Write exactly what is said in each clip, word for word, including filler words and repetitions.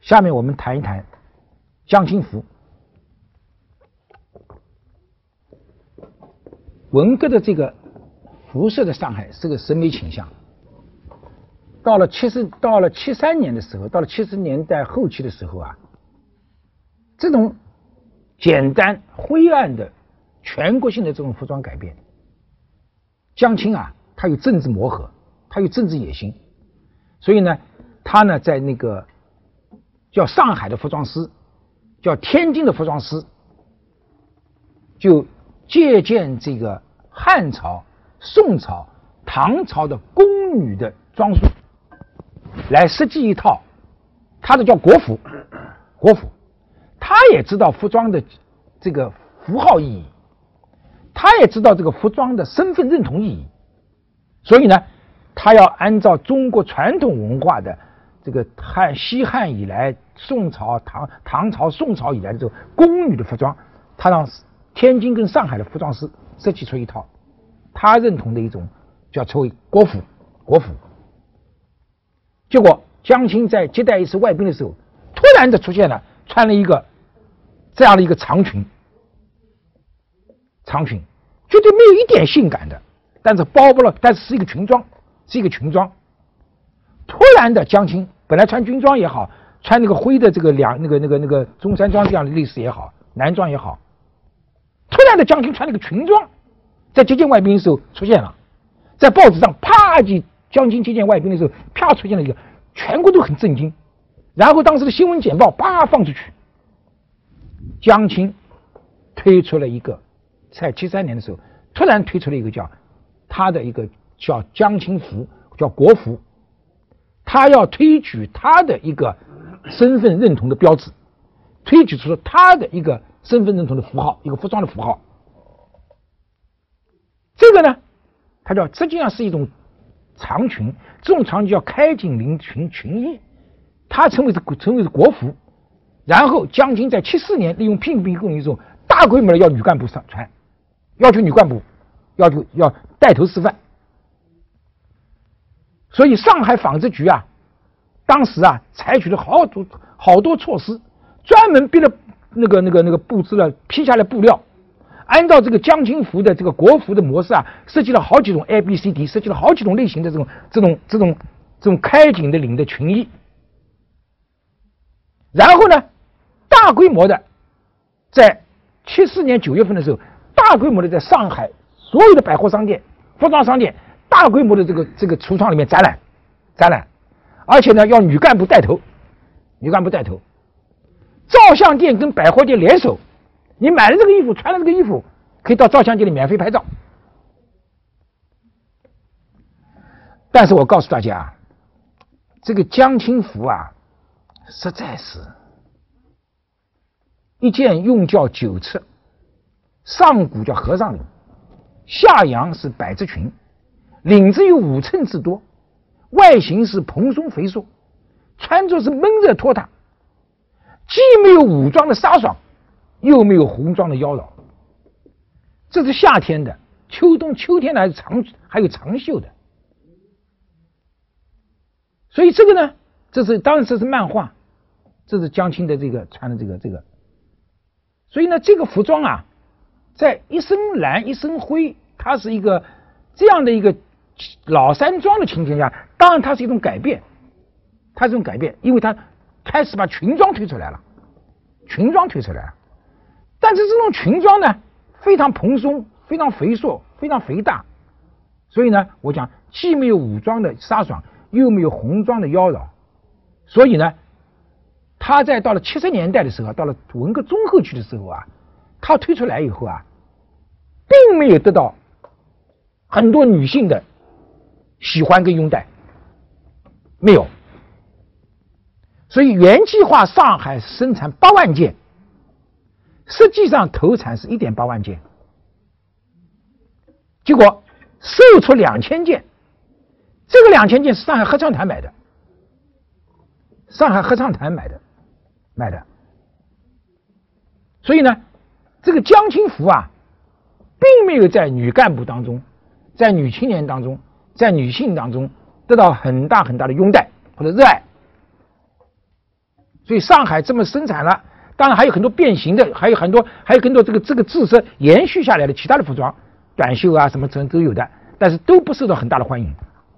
下面我们谈一谈江青服。文革的这个辐射的上海是个审美倾向。到了七十，到了七三年的时候，到了七十年代后期的时候啊，这种简单灰暗的全国性的这种服装改变，江青啊，他有政治磨合，他有政治野心，所以呢，他呢在那个叫上海的服装师，叫天津的服装师，就借鉴这个汉朝、宋朝、唐朝的宫女的装束，来设计一套，他的叫国服，国服，他也知道服装的这个符号意义，他也知道这个服装的身份认同意义，所以呢，他要按照中国传统文化的这个汉西汉以来、宋朝、唐唐朝、宋朝以来的这种宫女的服装，他让天津跟上海的服装师设计出一套他认同的一种叫称为国服，国服。结果江青在接待一次外宾的时候，突然的出现了穿了一个这样的一个长裙，长裙绝对没有一点性感的，但是包不了，但是是一个裙装，是一个裙装。突然的江青本来穿军装也好，穿那个灰的这个两那个那个那个中山装这样的类似也好，男装也好，突然的江青穿了个裙装，在接见外宾的时候出现了，在报纸上啪一江青接见外宾的时候，啪出现了一个，全国都很震惊。然后当时的新闻简报啪放出去，江青推出了一个，在七三年的时候，突然推出了一个叫他的一个叫江青服，叫国服，他要推举他的一个身份认同的标志，推举出他的一个身份认同的符号，一个服装的符号。这个呢，它叫实际上是一种长裙，这种长裙叫开襟领裙裙衣，它称为是称为是国服。然后江青在七四年利用聘兵供应中，大规模的要女干部上穿，要求女干部要求要带头示范。所以上海纺织局啊，当时啊采取了好多好多措施，专门逼了那个那个那个布置了批下来布料，按照这个江青服的这个国服的模式啊，设计了好几种 A B C D， 设计了好几种类型的这种这种这种这种开襟的领的裙衣。然后呢，大规模的在七四年九月份的时候，大规模的在上海所有的百货商店、服装商店，大规模的这个这个橱窗里面展览，展览，而且呢要女干部带头，女干部带头，照相店跟百货店联手。你买了这个衣服，穿了这个衣服，可以到照相店里免费拍照。但是我告诉大家，这个江青服啊，实在是一件用叫九尺，上古叫和尚领，下扬是百褶裙，领子有五寸之多，外形是蓬松肥硕，穿着是闷热拖沓，既没有武装的飒爽，又没有红装的妖娆。这是夏天的，秋冬秋天还是长还有长袖的。所以这个呢，这是当然这是漫画，这是江青的这个穿的这个这个。所以呢，这个服装啊，在一身蓝一身灰，它是一个这样的一个老山庄的情形下，当然它是一种改变，它是一种改变，因为它开始把裙装推出来了，裙装推出来了。但是这种裙装呢，非常蓬松，非常肥硕，非常肥大，所以呢，我讲既没有武装的飒爽，又没有红装的妖娆，所以呢，他在到了七十年代的时候，到了文革中后期的时候啊，他推出来以后啊，并没有得到很多女性的喜欢跟拥戴，没有。所以原计划上海生产八万件，实际上投产是 一点八万件，结果售出两千件，这个两千件是上海合唱团买的，上海合唱团买的买的。所以呢，这个江青服啊，并没有在女干部当中，在女青年当中，在女性当中得到很大很大的拥戴或者热爱。 所以上海这么生产了，当然还有很多变形的，还有很多还有很多这个这个自身延续下来的其他的服装，短袖啊什么都有的，但是都不受到很大的欢迎。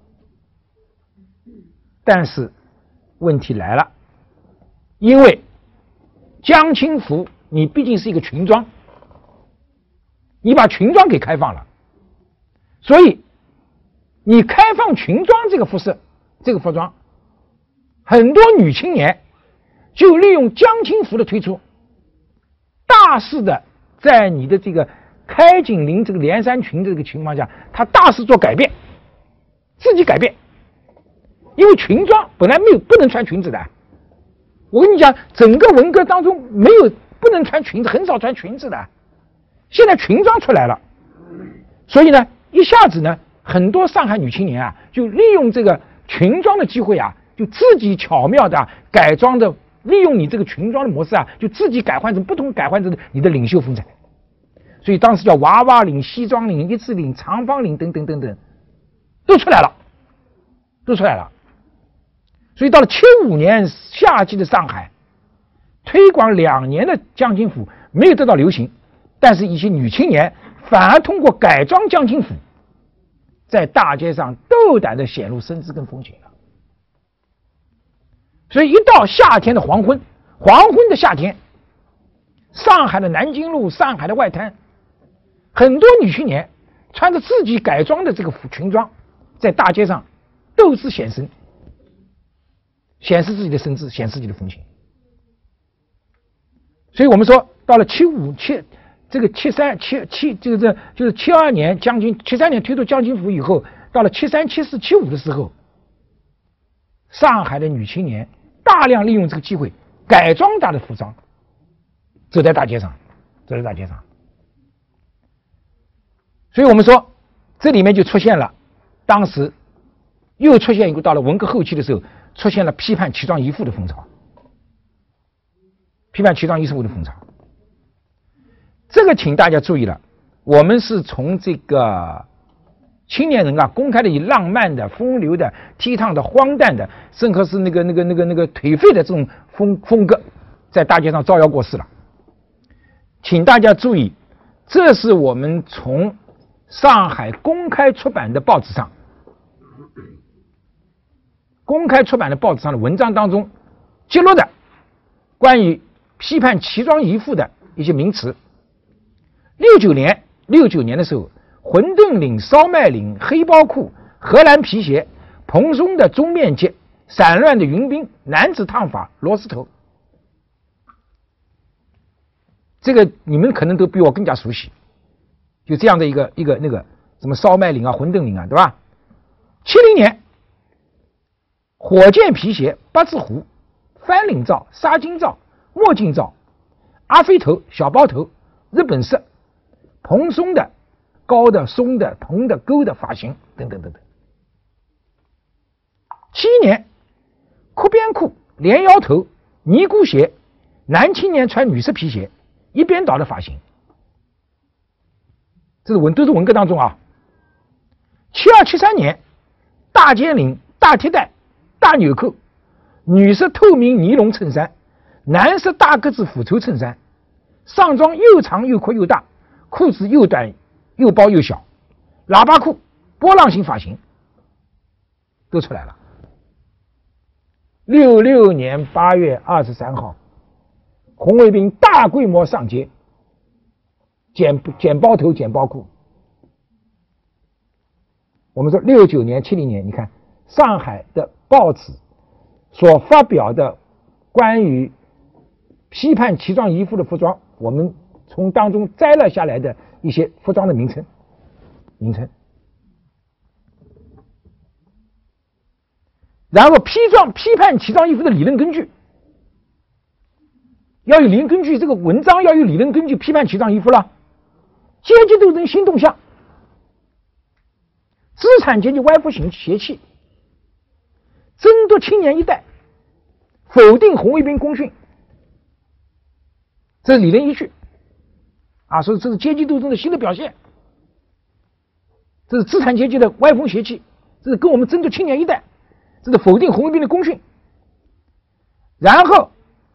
但是问题来了，因为江青服你毕竟是一个裙装，你把裙装给开放了，所以你开放裙装这个服饰这个服装，很多女青年就利用江青服的推出，大肆的在你的这个开紧领这个连衫裙这个情况下，她大肆做改变，自己改变。因为裙装本来没有不能穿裙子的，我跟你讲，整个文革当中没有不能穿裙子，很少穿裙子的，现在裙装出来了，所以呢，一下子呢，很多上海女青年啊，就利用这个裙装的机会啊，就自己巧妙的、啊、改装的，利用你这个裙装的模式啊，就自己改换成不同改换成你的领袖风采，所以当时叫娃娃领、西装领、一字领、长方领等等等等，都出来了，都出来了。所以到了七五年夏季的上海，推广两年的江青服没有得到流行，但是一些女青年反而通过改装江青服，在大街上斗胆的显露身姿跟风情了。所以一到夏天的黄昏，黄昏的夏天，上海的南京路、上海的外滩，很多女青年穿着自己改装的这个裙装，在大街上斗志显身。显示自己的身姿，显示自己的风情。所以我们说，到了七五七这个七三七七这个这就是七二年江青七三年推出江青服以后，到了七三七四七五的时候，上海的女青年大量利用这个机会改装她的服装，走在大街上，走在大街上。所以我们说，这里面就出现了，当时又出现一个到了文革后期的时候。出现了批判奇装异服的风潮，批判奇装异服的风潮。这个请大家注意了，我们是从这个青年人啊，公开的以浪漫的、风流的、倜傥的、荒诞的，甚至是那个、那个、那个、那个颓废的这种风风格，在大街上招摇过市了。请大家注意，这是我们从上海公开出版的报纸上。公开出版的报纸上的文章当中揭露的关于批判奇装异服的一些名词。六九年，六九年的时候，混沌领、烧麦领、黑包裤、荷兰皮鞋、蓬松的中面结、散乱的云鬓、男子烫发、螺丝头，这个你们可能都比我更加熟悉。就这样的一个一个那个什么烧麦领啊、混沌领啊，对吧？七零年。火箭皮鞋、八字胡、翻领罩、纱巾罩、墨镜罩、阿飞头、小包头、日本式、蓬松的、高的、松的、蓬的、勾的发型等等等等。七一年，裤边裤、连腰头、尼姑鞋，男青年穿女士皮鞋，一边倒的发型。这是文都是文革当中啊。七二七三年，大尖领、大贴带。大纽扣，女士透明尼龙衬衫，男士大格子虎头衬衫，上装又长又阔又大，裤子又短又包又小，喇叭裤、波浪形发型都出来了。六六年八月二十三号，红卫兵大规模上街，剪剪包头、剪包裤。我们说六九年、七零年，你看上海的报纸所发表的关于批判奇装异服的服装，我们从当中摘了下来的一些服装的名称名称。然后批装批判奇装异服的理论根据，要有理论根据，这个文章要有理论根据批判奇装异服了。阶级斗争新动向，资产阶级歪风邪气，争夺青年一代，否定红卫兵功勋，这是理论依据啊，所以这是阶级斗争的新的表现，这是资产阶级的歪风邪气，这是跟我们争夺青年一代，这是否定红卫兵的功勋。然后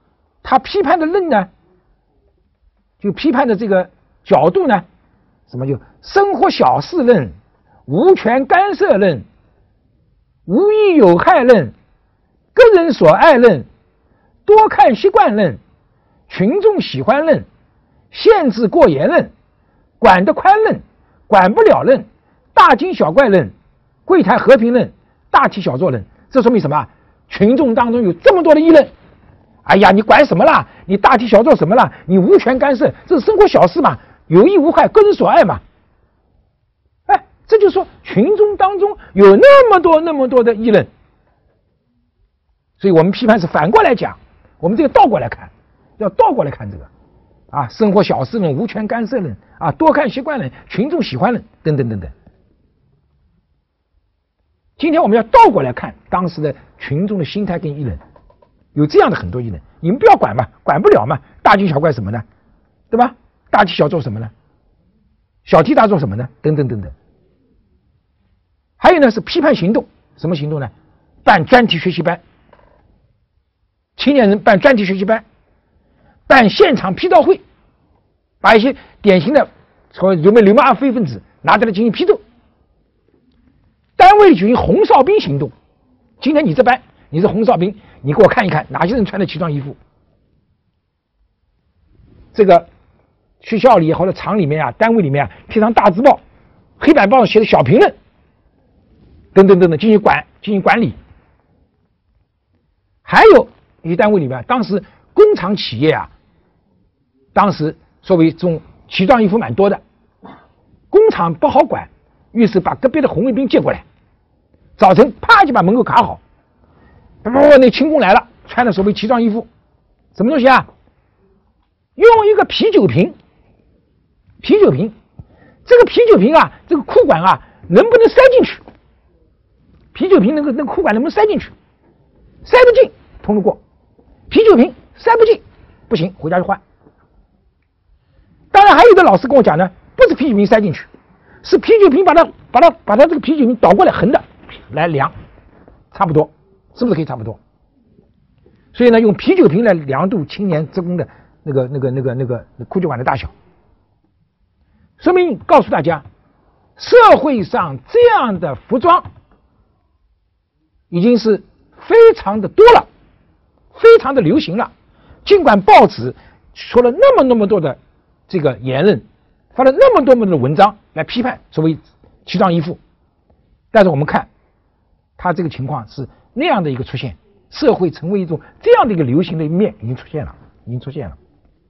他批判的论呢，就批判的这个角度呢，什么就生活小事论、无权干涉论、无益有害论、个人所爱论、多看习惯论、群众喜欢论、限制过严论、管得宽论、管不了论、大惊小怪论、柜台和平论、大题小做论。这说明什么？群众当中有这么多的议论。哎呀，你管什么啦？你大题小做什么啦？你无权干涉，这是生活小事嘛，有益无害，个人所爱嘛。哎，这就说群众当中有那么多那么多的议论。所以我们批判是反过来讲，我们这个倒过来看，要倒过来看这个啊，生活小事论、无权干涉论啊，多看习惯论、群众喜欢论等等等等。今天我们要倒过来看当时的群众的心态跟议论，有这样的很多议论，你们不要管嘛，管不了嘛，大惊小怪什么呢？对吧？大题小做什么呢？小题大做什么呢？等等等等。还有呢是批判行动，什么行动呢？办专题学习班，青年人办专题学习班，办现场批斗会，把一些典型的说有没有流氓非分子拿出来进行批斗。单位举行红哨兵行动，今天你这班你是红哨兵，你给我看一看哪些人穿的奇装异服。这个学校里或者厂里面啊，单位里面啊，贴上大字报，黑板报上写的小评论，等等等等，进行管进行管理。还有一些单位里面，当时工厂企业啊，当时作为这种奇装异服蛮多的，工厂不好管，于是把隔壁的红卫兵借过来，早晨啪就把门口卡好，不不不，那清宫来了，穿的所谓奇装异服，什么东西啊？用一个啤酒瓶，啤酒瓶，这个啤酒瓶啊，这个裤管啊，能不能塞进去？啤酒瓶那个那个裤管能不能塞进去？塞不进，通得过；啤酒瓶塞不进，不行，回家就换。当然，还有的老师跟我讲呢，不是啤酒瓶塞进去，是啤酒瓶把它把它把它这个啤酒瓶倒过来横的来量，差不多，是不是可以差不多？所以呢，用啤酒瓶来量度青年职工的那个那个那个那个裤脚管的大小，说明告诉大家，社会上这样的服装已经是非常的多了，非常的流行了。尽管报纸说了那么那么多的这个言论，发了那么多么多的文章来批判所谓奇装异服，但是我们看它这个情况是那样的一个出现，社会成为一种这样的一个流行的一面已经出现了，已经出现了。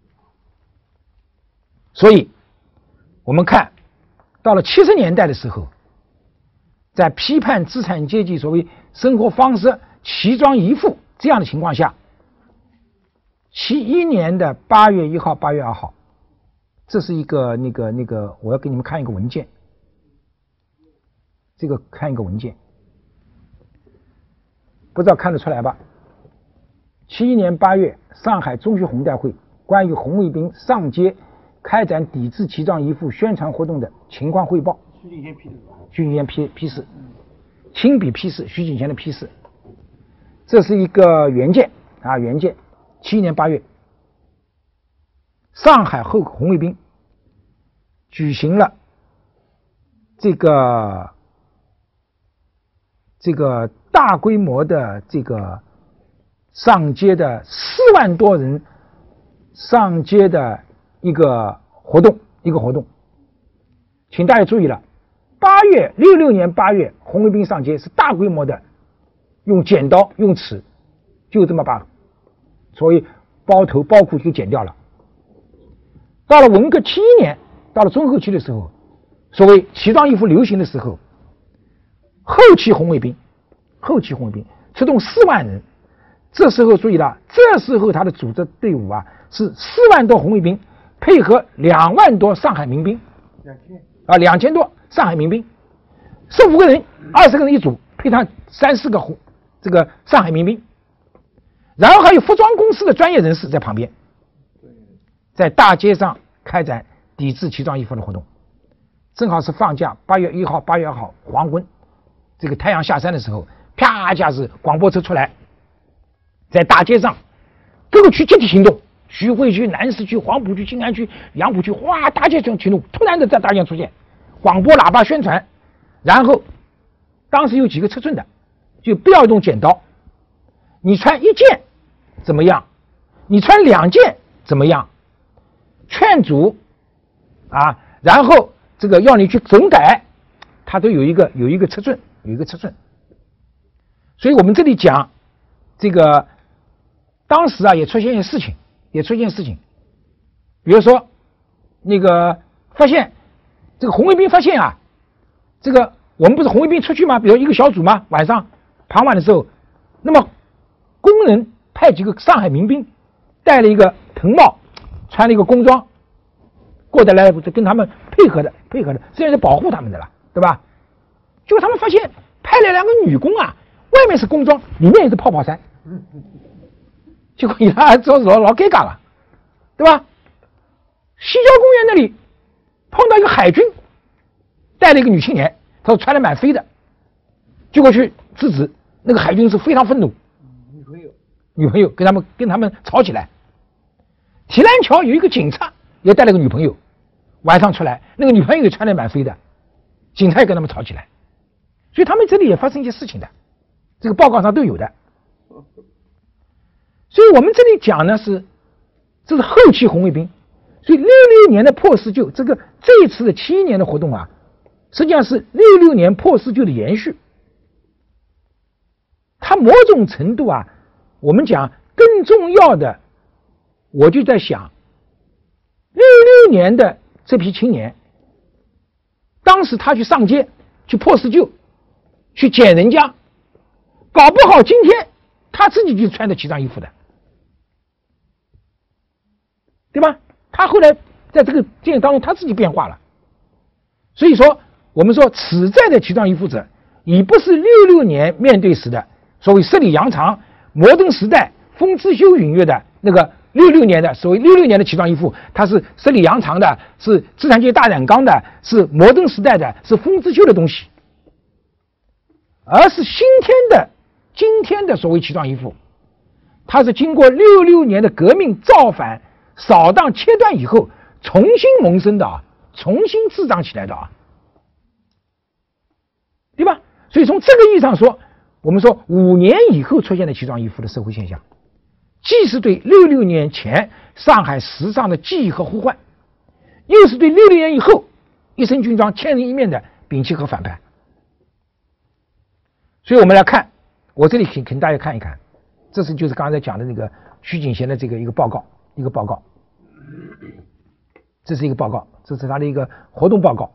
所以我们看到了七十年代的时候，在批判资产阶级所谓生活方式奇装异服这样的情况下，七一年的八月一号、八月二号，这是一个那个那个，我要给你们看一个文件，这个看一个文件，不知道看得出来吧？七一年八月，上海中学红代会关于红卫兵上街开展抵制奇装异服宣传活动的情况汇报。徐景贤批的，徐景贤批批示，亲笔批示，徐景贤的批示。这是一个原件啊，原件。七一年八月，上海后红卫兵举行了这个这个大规模的这个上街的四万多人上街的一个活动，一个活动，请大家注意了，八月六六年八月，红卫兵上街是大规模的，用剪刀、用尺，就这么把所谓包头、包裤就剪掉了。到了文革七一年，到了中后期的时候，所谓奇装异服流行的时候，后期红卫兵，后期红卫兵出动四万人，这时候注意了，这时候他的组织队伍啊是四万多红卫兵。配合两万多上海民兵，两千啊，两千多上海民兵，十五个人、二十个人一组，配上三四个红这个上海民兵，然后还有服装公司的专业人士在旁边，在大街上开展抵制奇装异服的活动。正好是放假，八月一号、八月二号黄昏，这个太阳下山的时候，啪一下子广播车出来，在大街上各个区集体行动，徐汇区、南市区、黄浦区、静安区、杨浦区，哗，大街上行动，突然的在大街上出现，广播喇叭宣传，然后当时有几个尺寸的，就不要用剪刀，你穿一件怎么样？你穿两件怎么样？劝阻啊，然后这个要你去整改，它都有一个有一个尺寸，有一个尺寸。所以我们这里讲这个，当时啊也出现一些事情，也出现事情，比如说那个发现这个红卫兵发现啊，这个我们不是红卫兵出去吗？比如一个小组吗？晚上傍晚的时候，那么工人派几个上海民兵，戴了一个藤帽，穿了一个工装，过得来跟他们配合的，配合的，这样是保护他们的了，对吧？结果他们发现派了两个女工啊，外面是工装，里面也是泡泡衫，结果伊拉这老老尴尬了，对吧？西郊公园那里碰到一个海军，带了一个女青年，他说穿的蛮飞的，结果去制止，那个海军是非常愤怒，女朋友，女朋友跟他们跟他们吵起来。提篮桥有一个警察也带了个女朋友，晚上出来，那个女朋友也穿的蛮飞的，警察也跟他们吵起来，所以他们这里也发生一些事情的，这个报告上都有的。所以我们这里讲呢是，这是后期红卫兵，所以六六年的破四旧，这个这一次的七一年的活动啊，实际上是六六年破四旧的延续。它某种程度啊，我们讲更重要的，我就在想，六六年的这批青年，当时他去上街去破四旧，去捡人家，搞不好今天他自己就穿着旗上衣服的，对吧？他后来在这个电影当中他自己变化了，所以说我们说此在的旗上衣服者，已不是六六年面对时的所谓十里洋场、摩登时代、风姿秀允约的那个六六年的所谓六六年的旗上衣服，它是十里洋场的，是资产阶级大染缸的，是摩登时代的，是风姿秀的东西，而是今天的今天的所谓旗上衣服，它是经过六六年的革命造反、扫荡、切断以后重新萌生的啊，重新滋长起来的啊，对吧？所以从这个意义上说，我们说五年以后出现的旗上衣服的社会现象，既是对六六年前上海时尚的记忆和呼唤，又是对六六年以后一身军装千人一面的摒弃和反叛。所以我们来看，我这里请请大家看一看，这是就是刚才讲的那个徐景贤的这个一个报告，一个报告，这是一个报告，这是他的一个活动报告。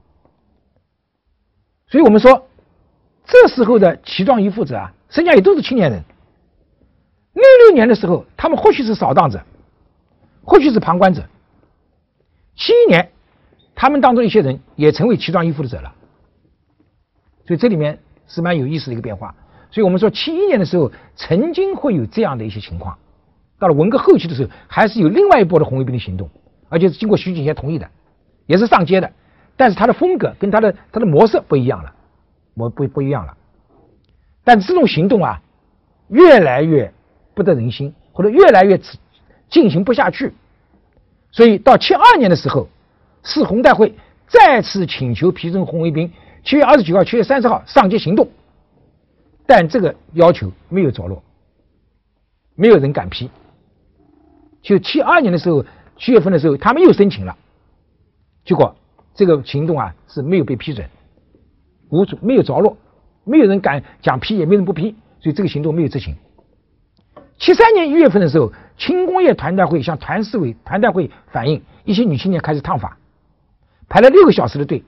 所以我们说，这时候的旗装衣服者啊，实际上也都是青年人。六六年的时候，他们或许是扫荡者，或许是旁观者。七一年，他们当中一些人也成为旗装衣服的者了。所以这里面是蛮有意思的一个变化。所以我们说，七一年的时候曾经会有这样的一些情况，到了文革后期的时候，还是有另外一波的红卫兵的行动，而且是经过徐景贤同意的，也是上街的，但是他的风格跟他的他的模式不一样了，模不不一样了。但这种行动啊，越来越不得人心，或者越来越进行不下去。所以到七二年的时候，市红代会再次请求批准红卫兵七月二十九号、七月三十号上街行动，但这个要求没有着落，没有人敢批。就七二年的时候，七月份的时候，他们又申请了，结果这个行动啊是没有被批准，无主没有着落，没有人敢讲批，也没人不批，所以这个行动没有执行。七三年一月份的时候，轻工业团代会向团市委团代会反映，一些女青年开始烫发，排了六个小时的队。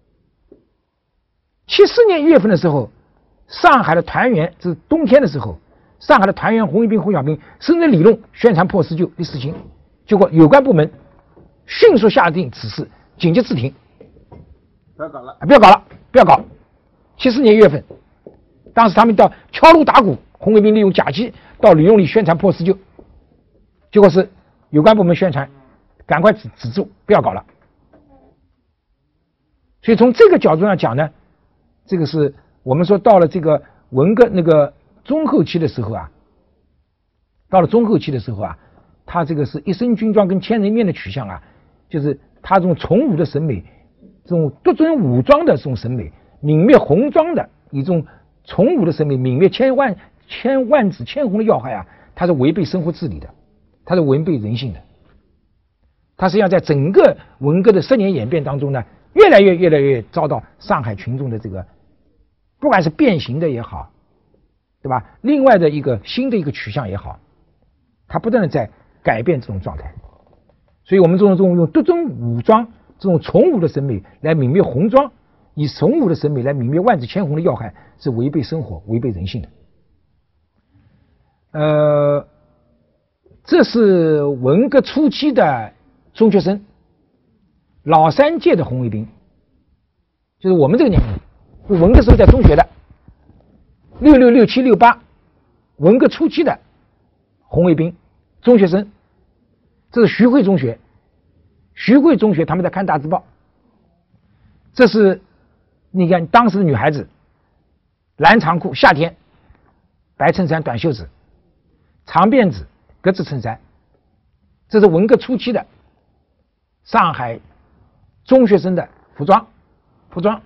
七四年一月份的时候，上海的团员，这是冬天的时候，上海的团员红卫兵、红小兵甚至理论宣传破四旧的事情，结果有关部门迅速下定指示，紧急暂停， 不要搞了， 不要搞了，不要搞。七四年一月份，当时他们到敲锣打鼓，红卫兵利用假期到旅用里宣传破四旧，结果是有关部门宣传，赶快止止住，不要搞了。所以从这个角度上讲呢，这个是我们说到了这个文革那个中后期的时候啊，到了中后期的时候啊， 他这个是一身军装跟千人面的取向啊，就是他这种崇武的审美，这种独尊武装的这种审美，泯灭红装的一种崇武的审美，泯灭千万千万紫千红的要害啊，它是违背生活治理的，它是违背人性的。它实际上在整个文革的十年演变当中呢，越来越越来越遭到上海群众的这个，不管是变形的也好，对吧？另外的一个新的一个取向也好，它不断的在改变这种状态。所以我们这种这种用独尊武装这种崇武的审美来泯灭红装，以崇武的审美来泯灭万紫千红的要害，是违背生活、违背人性的。呃，这是文革初期的中学生，老三届的红卫兵，就是我们这个年龄，文革时候在中学的，六六六七六八，文革初期的红卫兵中学生，这是徐汇中学，徐汇中学他们在看大字报，这是你看当时的女孩子，蓝长裤，夏天，白衬衫短袖子，长辫子格子衬衫，这是文革初期的上海中学生的服装，服装。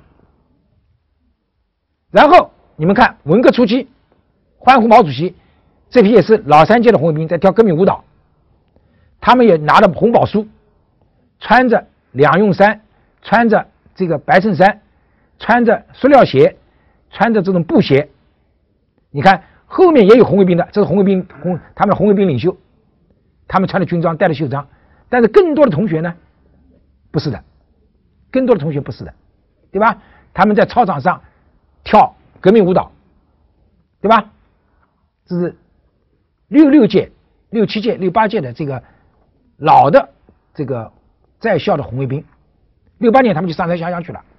然后你们看文革初期，欢呼毛主席，这批也是老三届的红卫兵在跳革命舞蹈，他们也拿着红宝书，穿着两用衫，穿着这个白衬衫，穿着塑料鞋，穿着这种布鞋。你看后面也有红卫兵的，这是红卫兵红他们的红卫兵领袖，他们穿着军装，带着袖章。但是更多的同学呢，不是的，更多的同学不是的，对吧？他们在操场上跳革命舞蹈，对吧？这是六六届、六七届、六八届的这个老的这个在校的红卫兵，六八年他们就上山下乡去了。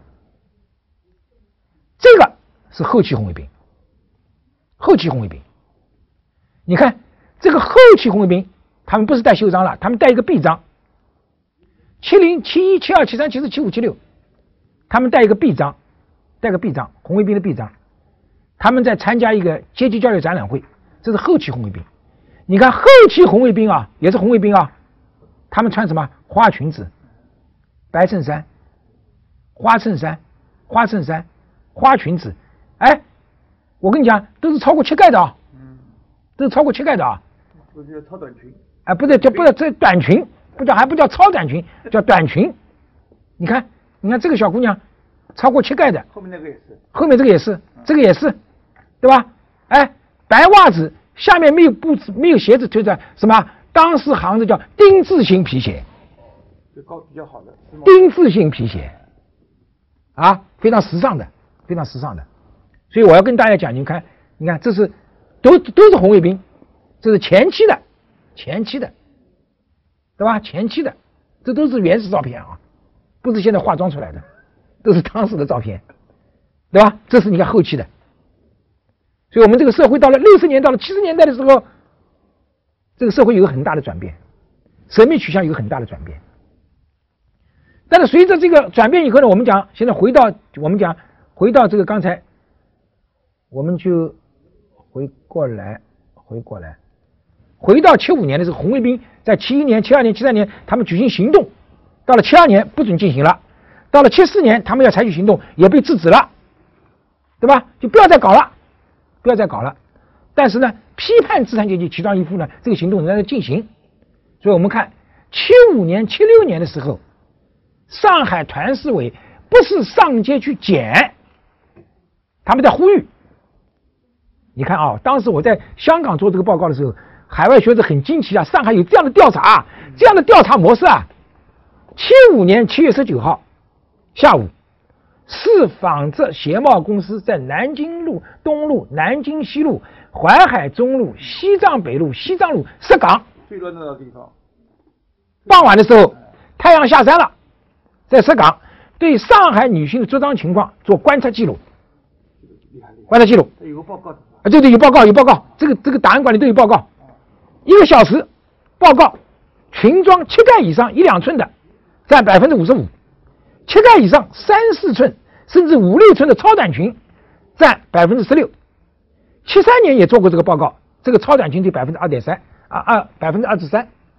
这个是后期红卫兵，后期红卫兵。你看这个后期红卫兵，他们不是带袖章了，他们带一个臂章。七零、七一、七二、七三、七四、七五、七六，他们带一个臂章，带个臂章，红卫兵的臂章。他们在参加一个阶级教育展览会，这是后期红卫兵。你看后期红卫兵啊，也是红卫兵啊，他们穿什么？花裙子、白衬衫、花衬衫、花衬衫、花裙子。哎，我跟你讲，都是超过膝盖的啊，都是超过膝盖的啊。 不是超短裙？ 哎，不是，这不是这短裙。不叫还不叫超短裙，叫短裙。你看，你看这个小姑娘，超过膝盖的， 后面那个也是， 后面这个也是，这个也是，对吧？哎，白袜子下面没有布子，没有鞋子推着什么？当时行子叫丁字形皮鞋， 高比较好的丁字形皮鞋，啊，非常时尚的，非常时尚的。所以我要跟大家讲，你看，你看，这是都都是红卫兵，这是前期的，前期的。对吧？前期的，这都是原始照片啊，不是现在化妆出来的，都是当时的照片，对吧？这是你看后期的，所以我们这个社会到了六十年，到了七十年代的时候，这个社会有个很大的转变，审美取向有个很大的转变。但是随着这个转变以后呢，我们讲现在回到我们讲回到这个刚才，我们就回过来，回过来。回到七五年的时候，红卫兵在七一年、七二年、七三年，他们举行行动，到了七二年不准进行了，到了七四年他们要采取行动，也被制止了，对吧？就不要再搞了，不要再搞了。但是呢，批判资产阶级奇装异服呢，这个行动仍然在进行。所以我们看七五年、七六年的时候，上海团市委不是上街去检，他们在呼吁。你看啊，当时我在香港做这个报告的时候。海外学者很惊奇啊，上海有这样的调查，这样的调查模式啊！七五年七月十九号下午，市纺织鞋帽公司在南京路东路、南京西路、淮海中路、西藏北路、西藏路石岗最热闹的地方。 傍晚的时候，太阳下山了，在石岗对上海女性的着装情况做观察记录，观察记录。 有个报告的啊，对对，有报告，有报告，这个这个档案馆里都有报告。一个小时报告，裙装膝盖以上一两寸的占百分之五十五，膝盖以上三四寸甚至五六寸的超短裙占百分之十六。七三年也做过这个报告，这个超短裙就百分之二点三啊二百分之二十三，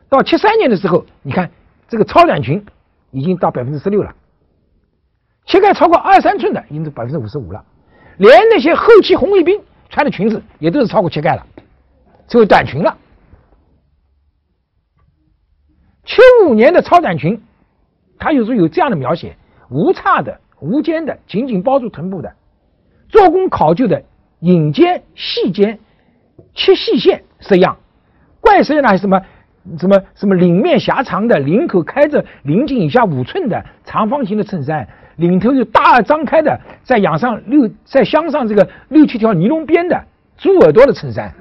到七三年的时候，你看这个超短裙已经到百分之十六了，膝盖超过二三寸的已经是百分之五十五了，连那些后期红卫兵穿的裙子也都是超过膝盖了，成为短裙了。七五年的超短裙，它有时候有这样的描写：无叉的、无肩的、紧紧包住臀部的，做工考究的引肩、细肩、切细线式样。怪式样呢，还有什么什么什么领面狭长的，领口开着领颈以下五寸的长方形的衬衫，领头有大张开的，再养上六再镶上这个六七条尼龙边的猪耳朵的衬衫。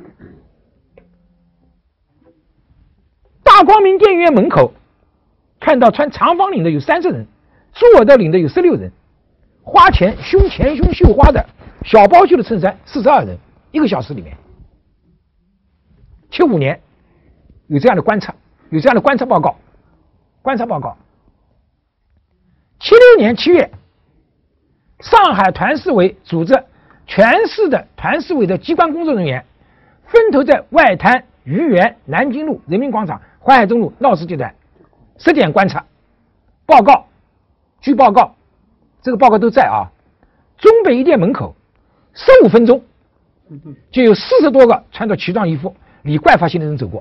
大光明电影院门口看到穿长方领的有三十人，猪耳朵领的有十六人，花前胸前胸绣花的小包袖的衬衫四十二人，一个小时里面。七五年有这样的观察，有这样的观察报告，观察报告。七六年七月，上海团市委组织全市的团市委的机关工作人员分头在外滩、愚园、南京路、人民广场、淮海中路、闹市阶段十点观察报告。据报告，这个报告都在啊。中北一店门口十五分钟就有四十多个穿着奇装异服、理怪发型的人走过。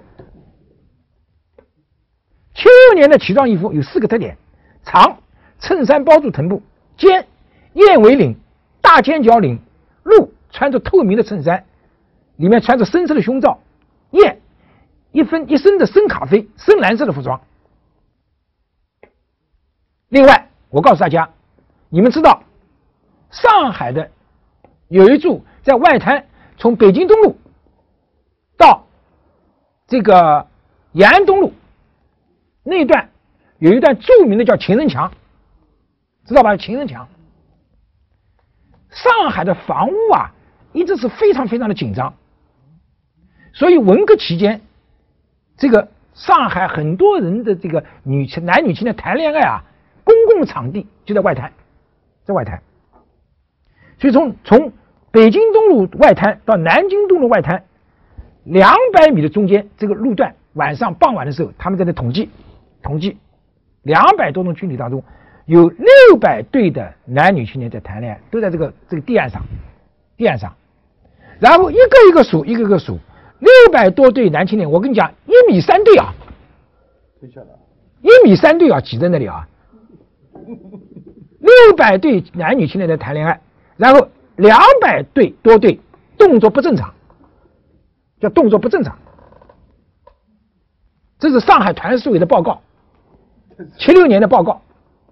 七六年的奇装异服有四个特点：长，衬衫包住臀部；肩，燕尾领、大尖角领；露，穿着透明的衬衫，里面穿着深色的胸罩；燕，一分一身的深咖啡、深蓝色的服装。另外，我告诉大家，你们知道上海的有一处在外滩，从北京东路到这个延安东路那一段有一段著名的叫情人墙，知道吧？情人墙。上海的房屋啊，一直是非常非常的紧张，所以文革期间，这个上海很多人的这个女男女青年谈恋爱啊，公共场地就在外滩，在外滩。所以从从北京东路外滩到南京东路外滩两百米的中间这个路段，晚上傍晚的时候，他们在那统计统计两百多栋居民当中，有六百对的男女青年在谈恋爱，都在这个这个地岸上，地岸上，然后一个一个数，一个一个数，六百多对男青年，我跟你讲，一米三对啊，一米三对啊，挤在那里啊，六百对男女青年在谈恋爱，然后两百对多对动作不正常，叫动作不正常。这是上海团市委的报告，七六年的报告。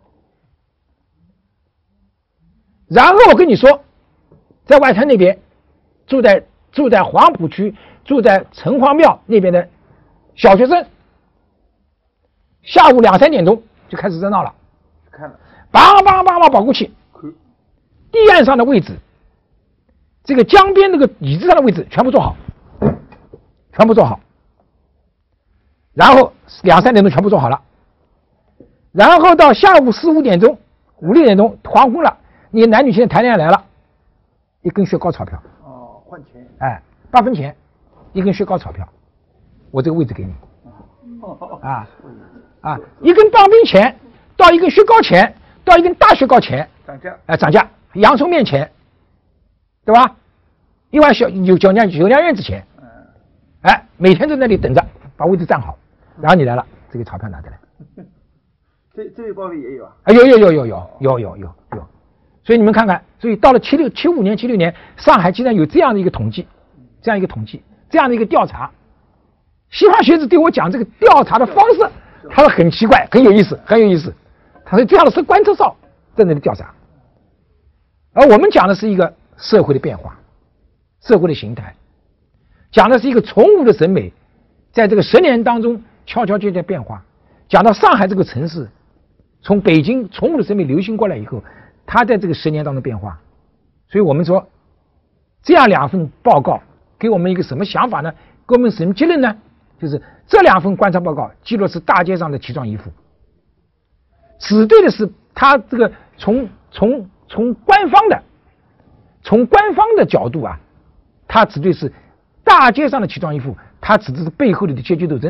然后我跟你说，在外滩那边，住在住在黄浦区、住在城隍庙那边的小学生，下午两三点钟就开始热闹了， 看了， 梆梆梆梆保护器，地岸上的位置，这个江边那个椅子上的位置全部做好，全部做好，然后两三点钟全部做好了，然后到下午四五点钟、五六点钟黄昏了，你男女青年谈恋爱来了，一根雪糕钞票， 哦，换钱， 哎，八分钱，一根雪糕钞票，我这个位置给你，啊啊，一根棒冰钱到一根雪糕钱到一根大雪糕钱， 涨价， 哎，涨价，洋葱面钱，对吧？一碗小有酒酿酒酿院子钱，哎，每天在那里等着，把位置站好，然后你来了，这个钞票拿过来。 这这个报里也有啊， 啊，有有有有有有有有有，所以你们看看，所以到了七六七五年、七六年，上海竟然有这样的一个统计，这样一个统计，这样的一个调查。西方学子对我讲这个调查的方式，他说很奇怪，很有意思，很有意思。他说这样的是观测哨在那里调查，而我们讲的是一个社会的变化，社会的形态，讲的是一个崇武的审美，在这个十年当中悄悄渐渐变化。讲到上海这个城市，从北京崇武的审美流行过来以后，它在这个十年当中变化。所以我们说，这样两份报告给我们一个什么想法呢？给我们什么结论呢？就是这两份观察报告记录是大街上的奇装异服，指对的是他这个从从从官方的从官方的角度啊，他指对是大街上的奇装异服，他指的是背后里的阶级斗争，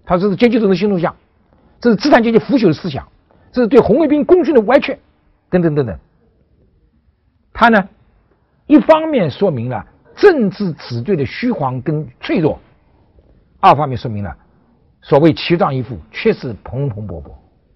他说这是阶级斗争新动向，这是资产阶级腐朽的思想，这是对红卫兵功勋的歪曲，等等等等。他呢，一方面说明了政治指对的虚晃跟脆弱，二方面说明了所谓奇壮异富确实蓬蓬勃勃。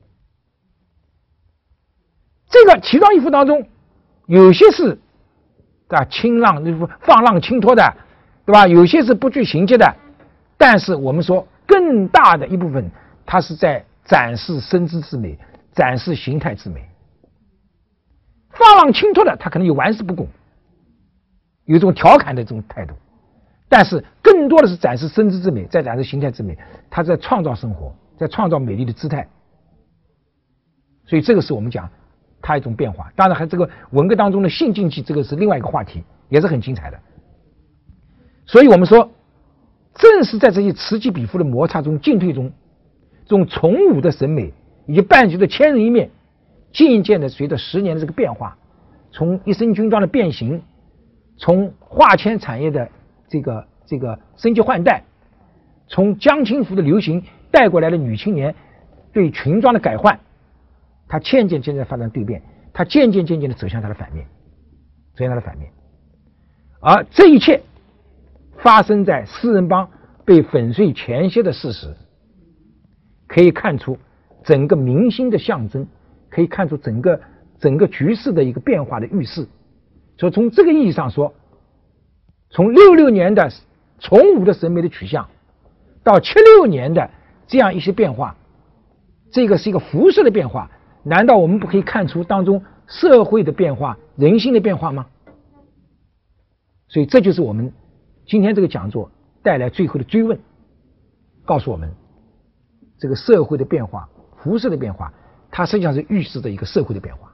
这个奇壮异富当中，有些是啊轻浪放浪轻脱的，对吧？有些是不拘形节的，但是我们说更大的一部分，它是在展示身姿之美，展示形态之美。放浪轻脱的，他可能有玩世不恭，有一种调侃的这种态度，但是更多的是展示身姿之美，在展示形态之美，他在创造生活，在创造美丽的姿态。所以这个是我们讲它一种变化。当然，还这个文革当中的性竞技，这个是另外一个话题，也是很精彩的。所以我们说，正是在这些此起彼伏的摩擦中、进退中，这种崇武的审美以及伴随着千人一面，渐渐的随着十年的这个变化，从一身军装的变形，从化纤产业的这个这个升级换代，从江青服的流行带过来的女青年对裙装的改换，它渐渐渐渐发生蜕变，它渐渐渐渐的走向它的反面，走向它的反面。而这一切发生在四人帮被粉碎前夕的事实，可以看出整个民心的象征，可以看出整个整个局势的一个变化的预示。所以从这个意义上说，从六六年的崇武的审美的取向，到七六年的这样一些变化，这个是一个辐射的变化。难道我们不可以看出当中社会的变化、人心的变化吗？所以这就是我们今天这个讲座带来最后的追问，告诉我们这个社会的变化、辐射的变化，它实际上是预示着一个社会的变化。